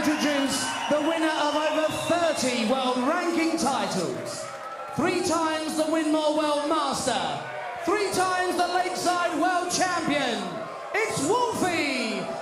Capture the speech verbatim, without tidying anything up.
introduce the winner of over thirty world ranking titles, three times the Winmore World Master, three times the Lakeside World Champion. It's Wolfie